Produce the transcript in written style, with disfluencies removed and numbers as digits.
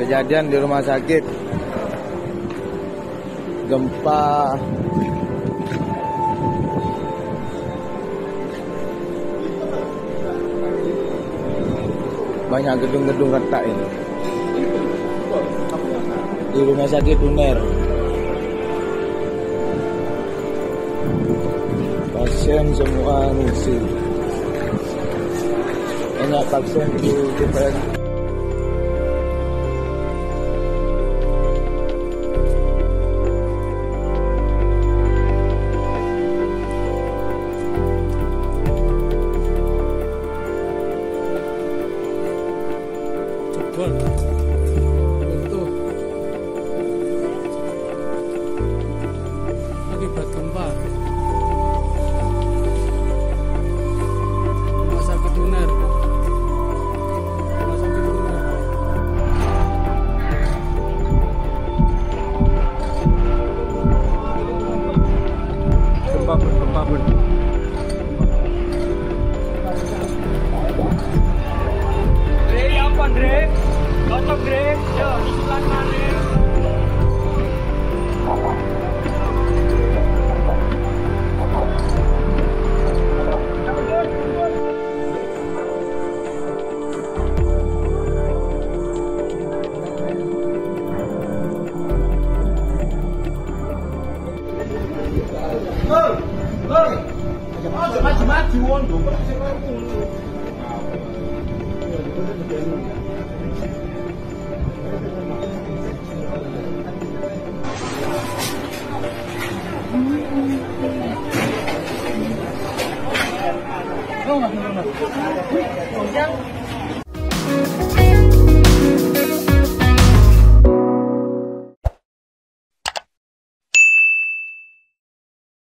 Kejadian di rumah sakit, gempa. Banyak gedung-gedung retak ini di rumah sakit UNER. Pasien semua ngungsi. Banyak pasien di depan. Untuk akibat gempa rumah sakit UNER. Gempa ber. Andre, cocok Gre, yo susulan maneh. Maju-maju wondo.